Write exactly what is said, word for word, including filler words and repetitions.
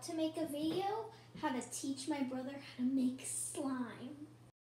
to make a video how to teach my brother how to make